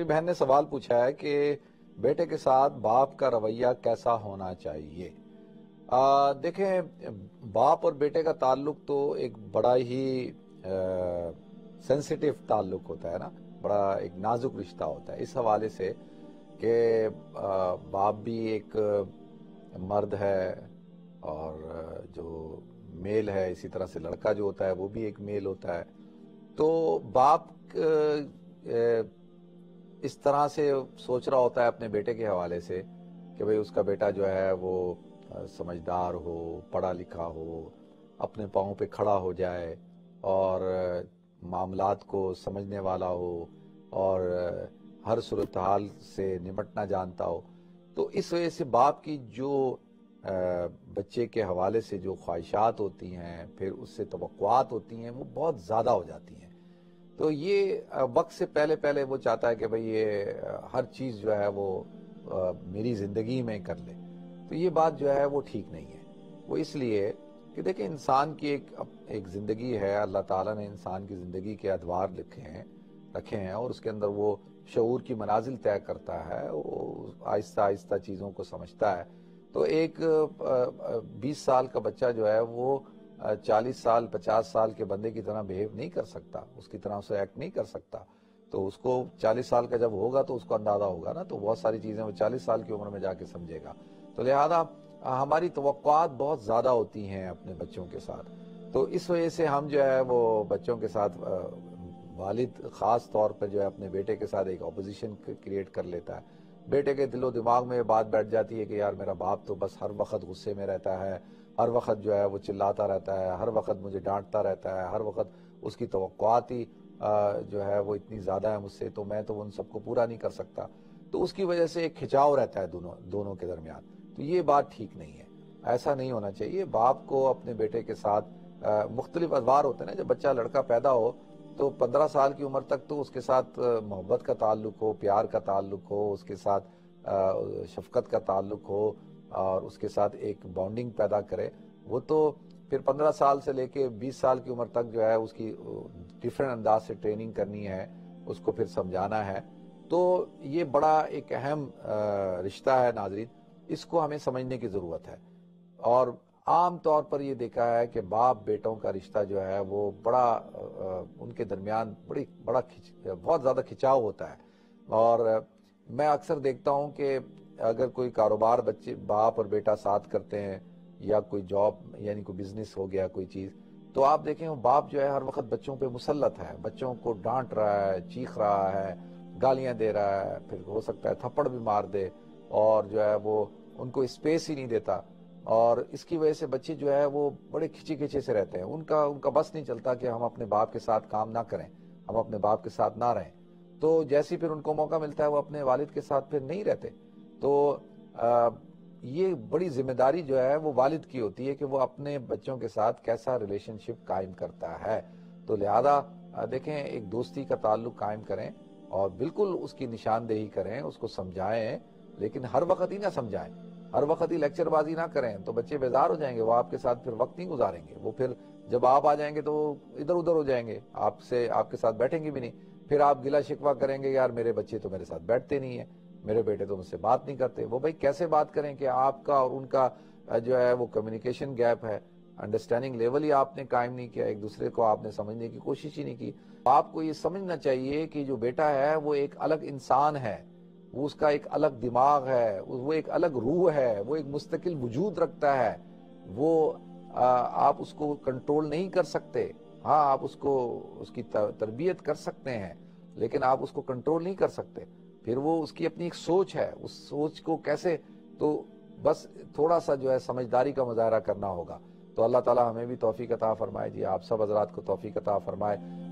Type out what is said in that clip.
بہن نے سوال پوچھا ہے کہ بیٹے کے ساتھ باپ کا رویہ کیسا ہونا چاہیے؟ دیکھیں، باپ اور بیٹے کا تعلق تو ایک بڑا ہی سینسیٹیو تعلق ہوتا ہے نا، بڑا ایک نازک رشتہ ہوتا ہے، اس حوالے سے کہ باپ بھی ایک مرد ہے اور جو میل ہے، اسی طرح سے لڑکا جو ہوتا ہے وہ بھی ایک میل ہوتا ہے. تو باپ اس طرح سے سوچ رہا ہوتا ہے اپنے بیٹے کے حوالے سے کہ بھئی اس کا بیٹا جو ہے وہ سمجھدار ہو، پڑھا لکھا ہو، اپنے پاؤں پہ کھڑا ہو جائے اور معاملات کو سمجھنے والا ہو اور ہر صورتحال سے نمٹنا جانتا ہو. تو اس وجہ سے باپ کی جو بچے کے حوالے سے جو خواہشات ہوتی ہیں، پھر اس سے توقعات ہوتی ہیں، وہ بہت زیادہ ہو جاتی ہیں. تو یہ وقت سے پہلے وہ چاہتا ہے کہ بھئی یہ ہر چیز جو ہے وہ میری زندگی میں کر لے. تو یہ بات جو ہے وہ ٹھیک نہیں ہے. وہ اس لیے کہ دیکھیں، انسان کی ایک زندگی ہے، اللہ تعالیٰ نے انسان کی زندگی کے ادوار رکھے ہیں اور اس کے اندر وہ شعور کی منازل طے کرتا ہے، وہ آہستہ آہستہ چیزوں کو سمجھتا ہے. تو ایک 20 سال کا بچہ جو ہے وہ 40 سال 50 سال کے بندے کی طرح بیہیو نہیں کر سکتا، اس کی طرح اسے ایکٹ نہیں کر سکتا. تو اس کو 40 سال کا جب ہوگا تو اس کو اندازہ ہوگا نا، تو بہت ساری چیزیں وہ 40 سال کی عمر میں جا کے سمجھے گا. تو لہذا ہماری توقعات بہت زیادہ ہوتی ہیں اپنے بچوں کے ساتھ. تو اس وجہ سے ہم جو ہے وہ بچوں کے ساتھ والد خاص طور پر جو ہے اپنے بیٹے کے ساتھ ایک اپوزیشن کریٹ کر لیتا ہے. بیٹے کے دل و دماغ میں یہ بات بیٹھ جاتی ہے کہ یار میرا باپ تو بس ہر وقت غصے میں رہتا ہے، ہر وقت جو ہے وہ چلاتا رہتا ہے، ہر وقت مجھے ڈانٹتا رہتا ہے، ہر وقت اس کی توقعات ہی جو ہے وہ اتنی زیادہ ہے مجھ سے، تو میں تو ان سب کو پورا نہیں کر سکتا. تو اس کی وجہ سے ایک کھچاؤ رہتا ہے دونوں کے درمیان. تو یہ بات ٹھیک نہیں ہے، ایسا نہیں ہونا چاہیے. باپ کو اپنے بیٹے کے ساتھ مختلف ادوار ہوتے ہیں نا. جب بچہ لڑکا پیدا ہو تو 15 سال کی عمر تک تو اس کے ساتھ محبت کا تعلق ہو، پیار کا تعلق ہو، اس کے ساتھ شفقت کا تعلق ہو اور اس کے ساتھ ایک بانڈنگ پیدا کرے. وہ تو پھر 15 سال سے لے کے 20 سال کی عمر تک جو ہے اس کی ڈیفرنٹ انداز سے ٹریننگ کرنی ہے، اس کو پھر سمجھانا ہے. تو یہ بڑا ایک اہم رشتہ ہے ناظرین، اس کو ہمیں سمجھنے کی ضرورت ہے. اور عام طور پر یہ دیکھا ہے کہ باپ بیٹوں کا رشتہ جو ہے وہ بڑا ان کے درمیان بہت زیادہ کھچاؤ ہوتا ہے. اور میں اکثر دیکھتا ہوں کہ اگر کوئی کاروبار باپ اور بیٹا ساتھ کرتے ہیں یا کوئی جاب یعنی کوئی بزنس ہو گیا کوئی چیز، تو آپ دیکھیں وہ باپ جو ہے ہر وقت بچوں پہ مسلط ہے، بچوں کو ڈانٹ رہا ہے، چیخ رہا ہے، گالیاں دے رہا ہے، پھر ہو سکتا ہے تھپڑ بھی مار دے اور جو ہے وہ ان کو اسپیس ہی نہیں دیتا. اور اس کی وجہ سے بچے جو ہے وہ بڑے کھچے سے رہتے ہیں. ان کا بس نہیں چلتا کہ ہم اپنے باپ کے ساتھ کام نہ کریں، ہم اپنے باپ کے ساتھ نہ رہیں. تو جیسے پھر ان کو موقع ملتا ہے وہ اپنے والد کے ساتھ پھر نہیں رہتے. تو یہ بڑی ذمہ داری جو ہے وہ والد کی ہوتی ہے کہ وہ اپنے بچوں کے ساتھ کیسا ریلیشن شپ قائم کرتا ہے. تو لہذا دیکھیں، ایک دوستی کا تعلق قائم کریں اور بالکل اس کی نشاندہی کریں، اس کو سمجھائیں، لیکن ہر وقت ہی نہ سمجھائیں، ہر وقت ہی لیکچر بازی نہ کریں. تو بچے بیزار ہو جائیں گے، وہ آپ کے ساتھ پھر وقت نہیں گزاریں گے. وہ پھر جب آپ آ جائیں گے تو وہ ادھر ادھر ہو جائیں گے، آپ کے ساتھ بیٹھیں گے بھی نہیں. پھر آپ گلا شکوہ کریں گے، یار میرے بچے تو میرے ساتھ بیٹھتے نہیں ہیں، میرے بیٹے تو مجھ سے بات نہیں کرتے. وہ بھائی کیسے بات کریں کہ آپ کا اور ان کا جو ہے وہ کمیونیکیشن گیپ ہے، انڈرسٹینڈنگ لیول ہی آپ نے قائم نہیں کیا، ایک دوسرے کو آپ نے سمجھنے کی کوشش ہی نہیں کی. آپ کو یہ سمجھنا چاہیے کہ جو بیٹا ہے وہ ایک الگ انسان ہے، وہ اس کا ایک الگ دماغ ہے، وہ ایک الگ روح ہے، وہ ایک مستقل وجود رکھتا ہے. وہ آپ اس کو کنٹرول نہیں کر سکتے. ہاں آپ اس کی تربیت کر سکتے ہیں، لیکن آپ اس کو کنٹرول نہیں کر سکتے. پھر وہ اس کی اپنی ایک سوچ ہے، اس سوچ کو کیسے، تو بس تھوڑا سا جو ہے سمجھداری کا مظاہرہ کرنا ہوگا. تو اللہ تعالی ہمیں بھی توفیق عطا فرمائے جی، آپ سب حضرات کو توفیق عطا فرمائے.